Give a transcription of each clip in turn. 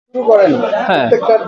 হ্যাঁ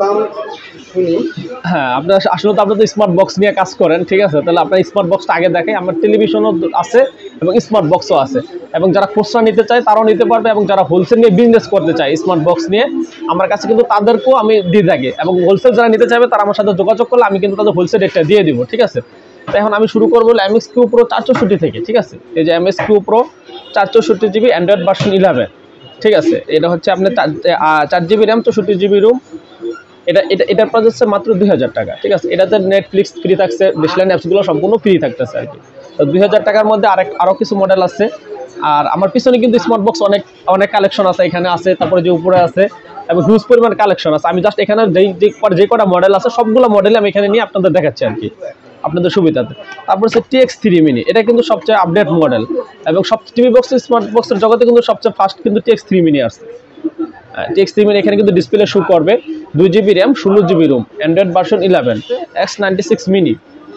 হ্যাঁ, আপনার আসলে তো আপনি তো স্মার্ট বক্স নিয়ে কাজ করেন, ঠিক আছে? তাহলে আপনার স্মার্ট বক্সটা আগে দেখে। আমার টেলিভিশনও আছে এবং স্মার্ট বক্সও আছে, এবং যারা খুচরা নিতে চায় তারাও নিতে পারবে, এবং যারা হোলসেল নিয়ে বিজনেস করতে চায় স্মার্ট বক্স নিয়ে আমার কাছে কিন্তু তাদেরকেও আমি দিয়ে থাকি, এবং হোলসেল যারা নিতে চাইবে তারা আমার সাথে যোগাযোগ করলে আমি কিন্তু তাদের হোলসেল রেটটা দিয়ে দিব, ঠিক আছে? তো এখন আমি শুরু করবো MX কিউ প্রো 464 থেকে, ঠিক আছে? এই যে MX Q pro 464 GB Android version 11, ঠিক আছে? এটা হচ্ছে আপনার 4 জিবি র্যাম 64 জিবি রুম। এটার প্রাইস হচ্ছে মাত্র 2000 টাকা, ঠিক আছে? এটাতে নেটফ্লিক্স ফ্রি থাকছে, ডিসলাইন অ্যাপসগুলো সম্পূর্ণ ফ্রি থাকতেছে আর কি। তো 2000 টাকার মধ্যে আরও কিছু মডেল আছে। আর আমার পিছনে কিন্তু স্মার্ট বক্স অনেক অনেক কালেকশন আছে, এখানে আছে, তারপরে যে উপরে আছে, এবং হিউজ পরিমাণ কালেকশন আছে। আমি জাস্ট এখানে যে কটা মডেল আছে সবগুলো মডেল আমি এখানে নিয়ে আপনাদের দেখাচ্ছি আর কি, আপনাদের সুবিধাতে। তারপর হচ্ছে TX3 মিনি, এটা কিন্তু সবচেয়ে আপডেট মডেল, এবং সব টিভি বক্স স্মার্ট বক্সের জগতে কিন্তু সবচেয়ে ফার্স্ট কিন্তু TX3 মিনি আসছে। TX3 মিনি এখানে কিন্তু ডিসপ্লে শো করবে, 2 GB RAM 16 GB ROM, Android version 11, X96 mini.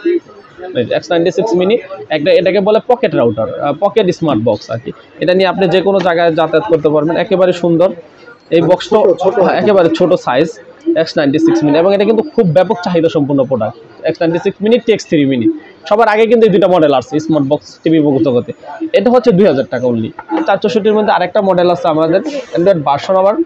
X96 mini এটাকে বলে pocket router, pocket smart box আর কি। এটা নিয়ে আপনি যে কোনো জায়গায় যাতায়াত করতে পারবেন, একেবারে সুন্দর। এই বক্সটা একেবারে ছোট সাইজ, X96 মিনি, এবং এটা কিন্তু খুব ব্যাপক চাহিদা সম্পূর্ণ product. X96 mini, TX3 mini, সবার আগে কিন্তু এই দুটো মডেল আসছে স্মার্ট বক্স টিভি জগতে। এটা হচ্ছে 2000 টাকা অনলি। 464-এর মধ্যে আরেকটা মডেল আছে আমাদের, অ্যান্ড্রয়েড ভার্সন আবার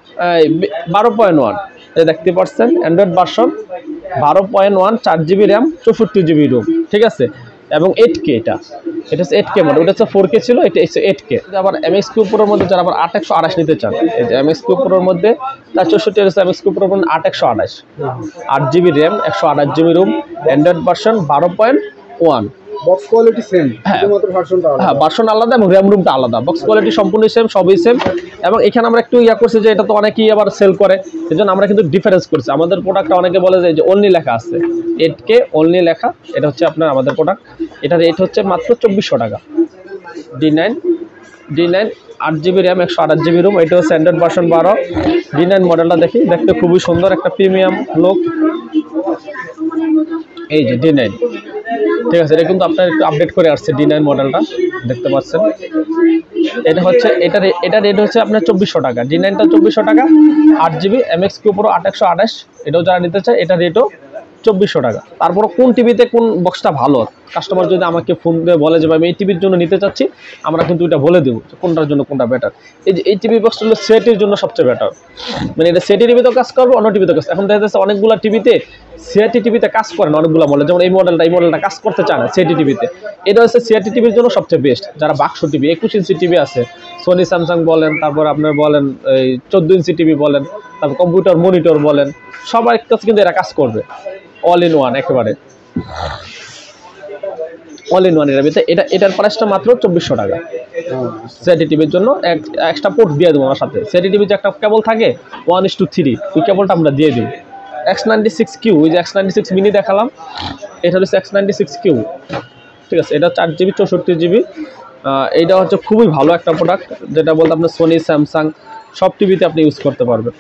12.1, দেখতে পাচ্ছেন, Android version 12.1, 4 GB RAM 64 GB ROM, ঠিক আছে? এবং 8K, এটা হচ্ছে 8K মডেল, ওটা হচ্ছে 4K ছিল, এটা হচ্ছে 8K। আবার MX কিউ প্রোর মধ্যে যারা আবার 8/128 নিতে চান, এই যে MX কিউ প্রোর মধ্যে 464 হচ্ছে MX কিউ প্রোর মধ্যে 8/128, 8 GB RAM 128 GB ROM, Android version 12.1। Box quality same, শুধুমাত্র ভার্সনটা আলাদা। হ্যাঁ, ভার্সন আলাদা এবং র্যাম রুমটা আলাদা, বক্স কোয়ালিটি সম্পূর্ণ সেম, সবই সেম। এবং এখানে আমরা একটু করছি যে এটা তো অনেকেই আবার সেল করে, এজন্য আমরা কিন্তু ডিফারেন্স করছি। আমাদের প্রোডাক্টটা অনেকে বলে যে অনলি লেখা আছে, 8K অনলি লেখা, এটা হচ্ছে আপনার আমাদের প্রোডাক্ট। এটার রেট হচ্ছে মাত্র 2400 টাকা। D9 8 GB RAM 128 GB room, এটা হচ্ছে অ্যান্ড্রয়েড ভার্সন 12। D9 মডেলটা দেখি, দেখতে খুবই সুন্দর, একটা প্রিমিয়াম লুক। এই যে D9, ঠিক আছে? এটা কিন্তু আপনার একটু আপডেট করে আসছে D9 মডেলটা, দেখতে পাচ্ছেন। এটা হচ্ছে এটা রেট হচ্ছে আপনার 2400 টাকা। D9টা 2400 টাকা, 8 জিবি MX কিউ প্রো 8/128, এটাও যারা নিতে চায় এটা রেটও 2400 টাকা। তারপর কোন টিভিতে কোন বক্সটা ভালো, কাস্টমার যদি আমাকে ফোন দিয়ে বলে যে আমি এই টিভির জন্য নিতে চাচ্ছি, আমরা কিন্তু এটা বলে দেবো কোনটার জন্য কোনটা বেটার। এই যে এই টিভি বক্সটা হলো সেটের জন্য সবচেয়ে বেটার, মানে এটা সেটি টিভিতেও কাজ করবে, অন্য টিভিতেও কাজ। এখন দেখা যাচ্ছে অনেকগুলো টিভিতে সিআরটি টিভিতে কাজ করে না, অনেকগুলো মডেল, যেমন এই মডেলটা কাজ করতে চায় না সিআরটি টিভিতে। এটা হচ্ছে সিআরটি টিভির জন্য সবচেয়ে বেস্ট। যারা বাক্স টিভি 21 ইঞ্চি টিভি আছে, সোনি স্যামসাং বলেন, তারপর আপনার বলেন এই 14 ইঞ্চি টিভি বলেন, তারপর কম্পিউটার মনিটর বলেন, সবার কাছে কিন্তু এরা কাজ করবে। অল ইন ওয়ান, একেবারে অল ইন ওয়ান এর ভিতরে। এটার প্রাইসটা মাত্র 2400 টাকা। সিআরটি টিভির জন্য এক্সট্রা পোর্ট দিয়ে দেবো আমার সাথে। সিআরটি টিভির যে একটা কেবল থাকে 1:3, ওই কেবলটা আমরা দিয়ে দিই। X96Q, ওই যে X96 মিনি দেখালাম, এটা হচ্ছে X96Q, ঠিক আছে? এটা 4 জিবি 64 জিবি। এইটা হচ্ছে খুবই ভালো একটা প্রোডাক্ট, যেটা বলতে আপনার সোনি স্যামসাং সব টিভিতে আপনি ইউজ করতে পারবেন।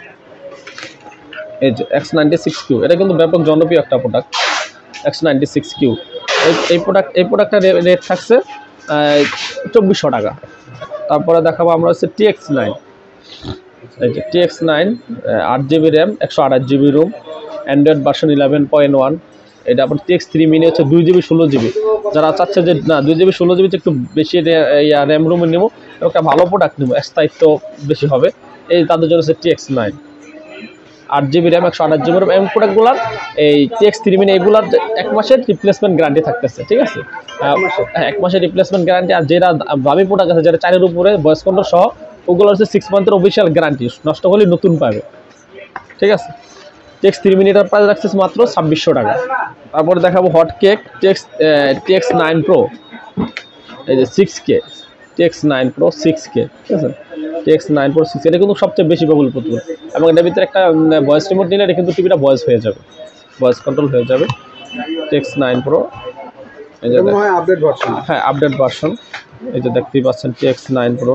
এই যে X96Q, এটা কিন্তু ব্যাপক জনপ্রিয় একটা প্রোডাক্ট, X96Q। এই প্রোডাক্টটার রেট থাকছে 2400 টাকা। তারপরে দেখাবো আমরা হচ্ছে TX9, এই যে TX9 8 GB RAM 128 GB ROM, Android version 11.1। এটা আবার TX3 মিনি হচ্ছে 2 জিবি 16 জিবি। যারা চাচ্ছে যে না 2 জিবি 16 জিবি একটু বেশি র্যাম রুমে নেবো, একটা ভালো প্রোডাক্ট নেবো, স্থায়িত্ব বেশি হবে, এই তাদের জন্য হচ্ছে TX9 8 GB RAM 128 GB room. এবং প্রোডাক্টগুলার এই TX3 মিনি এগুলার 1 মাসের রিপ্লেসমেন্ট গ্যারান্টি থাকতেছে, ঠিক আছে? 1 মাসের রিপ্লেসমেন্ট গ্যারান্টি। আর যেটা দামি প্রোডাক্ট আছে, যেটা 4-এর উপরে ভয়েস কন্ট্রোল সহ, ওগুলো হচ্ছে 6 মান্থের অফিসিয়াল গ্যারান্টি, নষ্ট হলে নতুন পাবে, ঠিক আছে? TX3 মিনিটার প্রাইস রাখছে মাত্র 2600 টাকা। তারপরে দেখাবো হট কেক TX9 Pro, এই যে 6K TX9 Pro 6K, ঠিক আছে? TX9 Pro 6K, এটা কিন্তু সবচেয়ে বেশি বাবুল পুতুল, এবং এটার ভিতরে একটা ভয়েস রিমোট নিলে এটা কিন্তু টিভিটা ভয়েস হয়ে যাবে, ভয়েস কন্ট্রোল হয়ে যাবে। TX9 Pro, এই যে আপডেট ভার্সন, হ্যাঁ আপডেট ভার্সন, এই যে দেখতেই পাচ্ছেন TX9 Pro,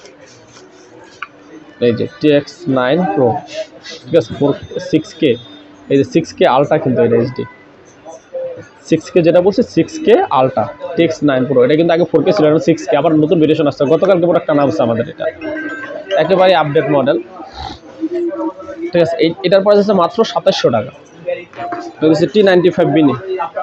এই যে TX9 Pro, ঠিক আছে? 6K, এই যে 6K আলট্রা, কিন্তু এটা HD 6K, যেটা বলছি 6K আলট্রা TX9 Pro। এটা কিন্তু আগে 4K ছিল, এখন 6K আবার নতুন ভেরিয়েশন আসছে, গতকালকে পুরো একটা নাম হচ্ছে আমাদের। এটা একেবারে আপডেট মডেল। ঠিক আছে, এটার প্রাইস আছে মাত্র 2700 টাকা। হচ্ছে T95 বিনি,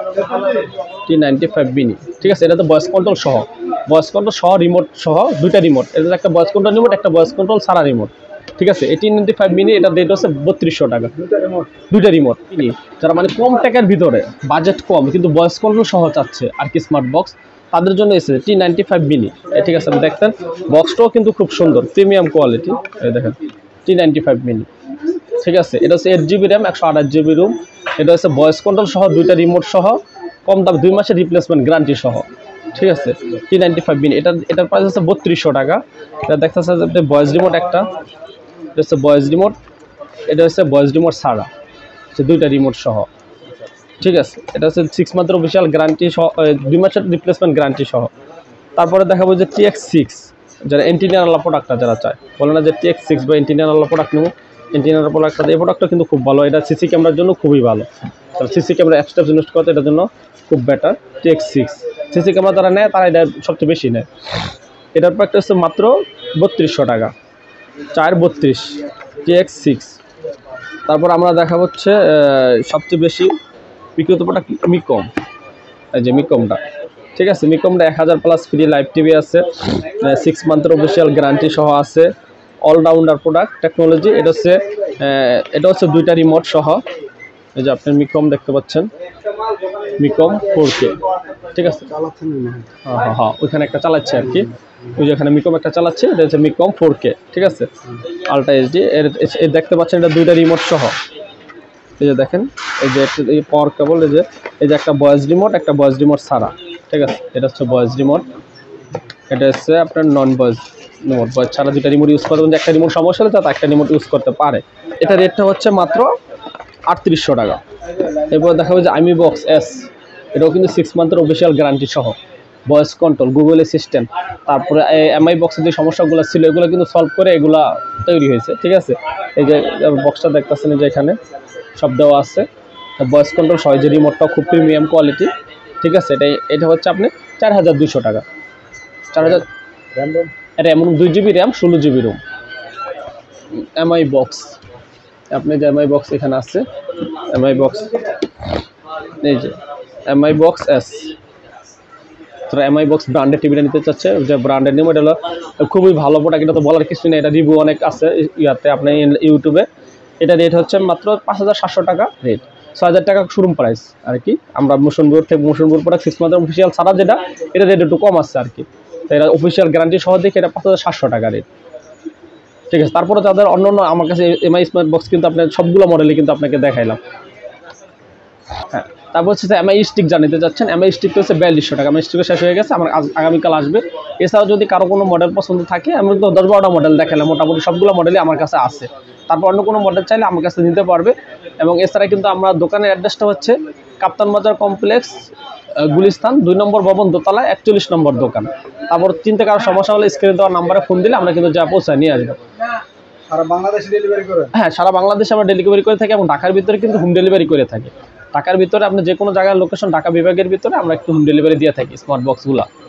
T95 বিনি। ঠিক আছে, এটা তো ভয়েস কন্ট্রোল সহ রিমোট সহ দুইটা রিমোট, এটা একটা ভয়েস কন্ট্রোল রিমোট, একটা ভয়েস কন্ট্রোল সারা রিমোট। ঠিক আছে, এই T95 মিনি এটার রেট হচ্ছে 3200 টাকা, দুইটা রিমোট। যারা মানে কম টাকার ভিতরে বাজেট কম কিন্তু ভয়েস কন্ট্রোল সহ চাচ্ছে আর কি স্মার্ট বক্স, তাদের জন্য এসেছে T95 মিনি। ঠিক আছে, আপনি দেখতেন বক্সটাও কিন্তু খুব সুন্দর, প্রিমিয়াম কোয়ালিটি। এই দেখেন T95 মিনি। ঠিক আছে, এটা হচ্ছে 8GB র্যাম, 128GB রুম। এটা হচ্ছে ভয়েস কন্ট্রোল সহ দুইটা রিমোট সহ, কম দাম, 2 মাসের রিপ্লেসমেন্ট গ্যারান্টি সহ। ঠিক আছে, T95 মিনি, এটার প্রাইস হচ্ছে 3200 টাকা। এটা দেখতেছে যে ভয়েস রিমোট একটা, এটা হচ্ছে ভয়েস রিমোট, এটা হচ্ছে ভয়েস রিমোট ছাড়া, হচ্ছে দুইটা রিমোট সহ। ঠিক আছে, এটা হচ্ছে 6 মান্থের অফিসিয়াল গ্যারান্টি সহ, 2 মাসের রিপ্লেসমেন্ট গ্যারান্টি সহ। তারপরে দেখাবো যে TX6, যারা এন্টিনিয়ারওয়ালা প্রোডাক্টটা যারা চায়, বলে না যে TX6 বা এন্টিনিয়ারওয়ালা প্রোডাক্ট নেব, এন্টিনিয়ার প্রোডাক্টটা, এই প্রোডাক্টটা কিন্তু খুব ভালো। এটা সিসি ক্যামেরার জন্য খুবই ভালো, তারা সিসি ক্যামেরা অ্যাপস ইনস্টল করতে এটার জন্য খুব বেটার। TX6 সিসি ক্যামেরা যারা নেয় তারা এটা সবচেয়ে বেশি নেয়। এটার প্রাইসটা হচ্ছে মাত্র 3200 টাকা, 432 TX6। তারপর আমরা দেখা হচ্ছে সবচেয়ে বেশি বিক্রিত প্রোডাক্ট মিকম, এই যে মিকমটা। ঠিক আছে, মিকমটা 1000+ ফ্রি লাইভ টিভি আছে, 6 মান্থের অফিসিয়াল গ্যারান্টি সহ আছে, অলরাউন্ডার প্রোডাক্ট টেকনোলজি। এটা হচ্ছে দুইটা রিমোট সহ। এই যে আপনি মিকম দেখতে পাচ্ছেন, মিকম 4K। ঠিক আছে, হ্যাঁ ওইখানে একটা চালাচ্ছে আর কি, ওই যে এখানে মিকম একটা চালাচ্ছে, এটা হচ্ছে মিকম 4K। ঠিক আছে, আলট্রা এইচডি এর দেখতে পাচ্ছেন, এটা দুইটা রিমোট সহ। এই যে দেখেন, এই যে এই পাওয়ার কেবল, এই যে একটা ভয়েস রিমোট, একটা ভয়েস রিমোট ছাড়া। ঠিক আছে, এটা হচ্ছে ভয়েস রিমোট, এটা হচ্ছে আপনার নন ভয়েস রিমোট, ভয়েস ছাড়া দুইটা রিমোট ইউজ করতে, একটা রিমোট সমস্যা হলে তাতে একটা রিমোট ইউজ করতে পারে। এটা রেটটা হচ্ছে মাত্র 3800 টাকা। এরপর দেখা যাবে যে আমি বক্স এস, এটাও কিন্তু 6 মান্থের অফিসিয়াল গ্যারান্টি সহ, ভয়েস কন্ট্রোল, গুগল অ্যাসিস্ট্যান্ট। তারপরে এমআই বক্সের যে সমস্যাগুলো ছিল এগুলো কিন্তু সলভ করে এগুলা তৈরি হয়েছে। ঠিক আছে, এই যে বক্সটা দেখতেছেন, যে এখানে সব দেওয়া আছে, ভয়েস কন্ট্রোল সহ, যে রিমোটটাও খুব প্রিমিয়াম কোয়ালিটি। ঠিক আছে, এটা হচ্ছে আপনি 4200 টাকা, 4000 র্যাম, এটা এমন 2GB RAM, 16GB room. MI box, আপনি যে এমআই বক্স এখানে আছে, এমআই বক্স, এই যে এমআই বক্স এস। তারা এমআই বক্স ব্র্যান্ডের টিভিটা নিতে চাচ্ছে, যে ব্র্যান্ডের নেম, এটা হলো খুবই ভালো প্রোডাক্ট, এটা তো বলার কিছু নেই, এটা রিভিউ অনেক আছে ইয়াতে, আপনি ইউটিউবে। এটা রেট হচ্ছে মাত্র 5700 টাকা রেট, 6000 টাকা শোরুম প্রাইস আর কি। আমরা মোশনবোর্ড থেকে, মোশনবোর্ড প্রোডাক্ট 6 মান্থের অফিসিয়াল ছাড়া যেটা, এটা রেট একটু কম আসছে আর কি। তো এটা অফিসিয়াল গ্যারান্টি সহ দেখে এটা 5700 টাকা রেট। ঠিক আছে, তারপরে তাদের অন্য আমার কাছে এমআই স্মার্ট বক্স কিন্তু আপনার সবগুলো মডেলই কিন্তু আপনাকে দেখাইলাম। হ্যাঁ, তারপর হচ্ছে এমআই স্টিক জানিতে চাচ্ছেন, এমআই স্টিক হচ্ছে 4200 টাকা। এমআই স্টিক শেষ হয়ে গেছে, আমার আগামীকাল আসবে। এছাড়াও যদি কারো কোনো মডেল পছন্দ থাকে, আমি তো 10-12টা মডেল দেখালাম, মোটামুটি সবগুলো মডেলই আমার কাছে আছে। তারপর অন্য কোনো মডেল চাইলে আমার কাছে নিতে পারবে। এবং এছাড়া কিন্তু আমরা দোকানের অ্যাড্রেসটা হচ্ছে কাপ্তান বাজার কমপ্লেক্স, গুলিস্তান 2 নম্বর ভবন, দোতলা, 41 নম্বর দোকান। তারপর চিন্তা কারো সমস্যা হলে স্ক্রিনে দেওয়ার নাম্বারে ফোন দিলে আমরা কিন্তু যা পৌঁছায় নিয়ে আসবো। সারা বাংলাদেশে ডেলিভারি করে? হ্যাঁ, সারা বাংলাদেশে আমরা ডেলিভারি করে থাকি, এবং ঢাকার ভিতরে কিন্তু হোম ডেলিভারি করে থাকি। ঢাকার ভিতরে আপনি যে কোনো জায়গার লোকেশন, ঢাকা বিভাগের ভিতরে আমরা একটু হোম ডেলিভারি দিয়ে থাকি স্মার্ট বক্সগুলো।